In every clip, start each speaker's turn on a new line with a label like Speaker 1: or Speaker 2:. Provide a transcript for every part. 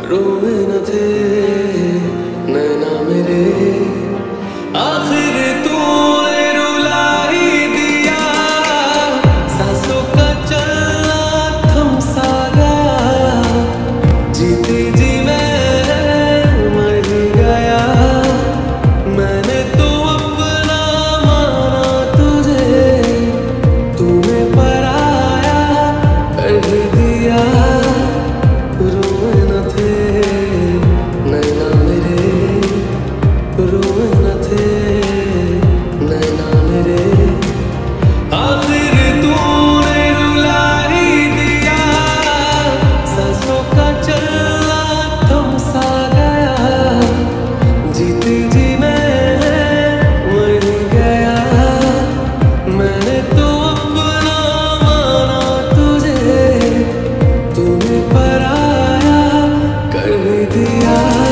Speaker 1: रोए न थे नैना मेरे, आखिर तूने रुला ही दिया। सांसों का चलना थम सा गया, जीते जी मैं मर गया। मैंने तो अपना माना तुझे, तूने पराया कर दिया। रोए न थे नैना मेरे, रोए न थे नैना मेरे, आखिर तूने रुला ही दिया। सांसों का चलना थम सा गया, जीते जी मैं मर गया। मैंने तो अपना माना तुझे, तूने पराया कर दिया।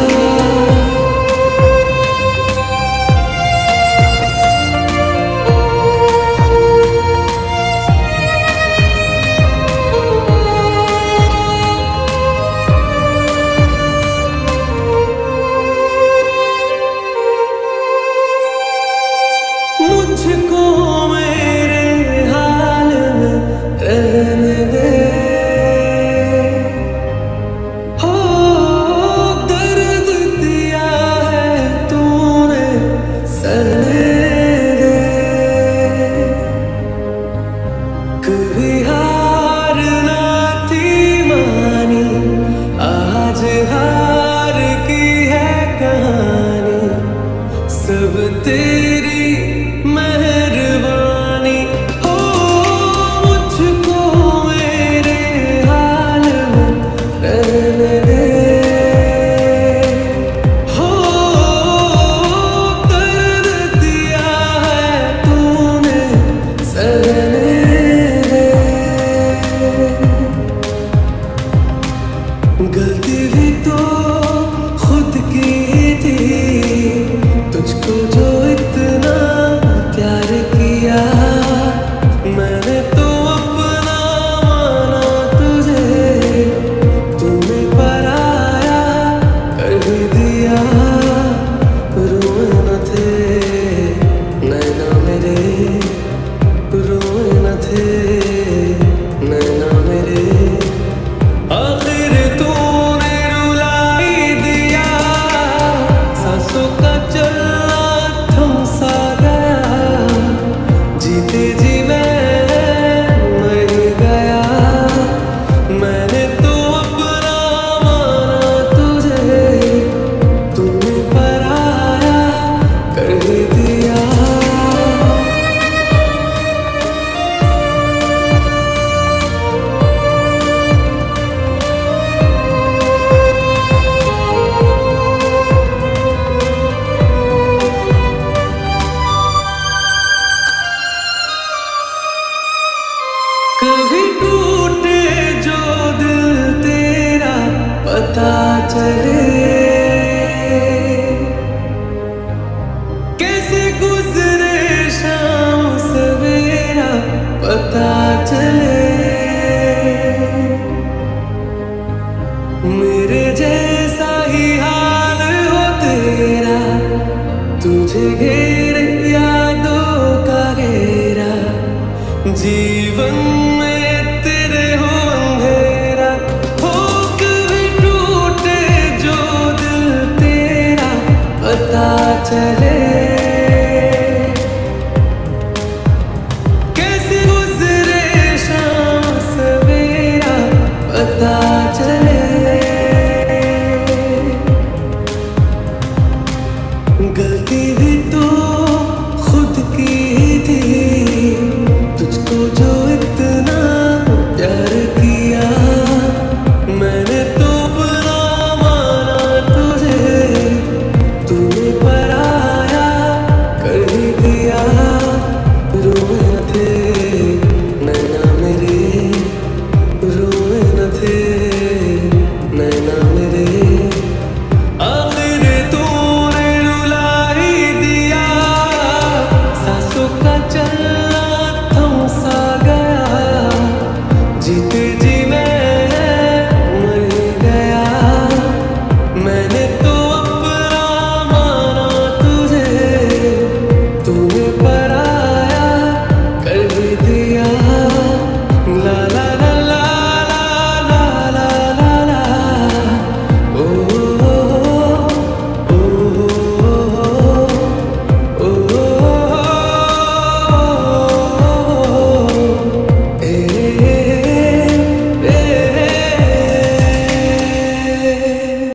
Speaker 1: मुझको मेरे हाल में रहने दे, हो दर्द दिया है तूने सहने दे। कभी हार ना थी मानी, आज हार की है कहानी। सब तेरी मेहरबानी, हो मुझको मेरे हाल में रहने दे। हो दर्द दिया है तूने सहने दे। गलती भी तो खुद की थी, तुझको जो इतना प्यार किया। मैंने तो अपना माना तुझे, तूने पराया कर दिया। रोए न थे नैना मेरे, रोए न थे नैना मेरे, आखिर तूने रुला ही दिया। सांसों का चलना थम सा गया, जीते जी मैं मर गया। मैंने तो अपना माना तुझे, तूने पराया कर दिया। कभी टूटे जो दिल तेरा पता चले, कैसे गुजरे शाम सवेरा पता चले। मेरे जैसा ही हाल हो तेरा, तुझे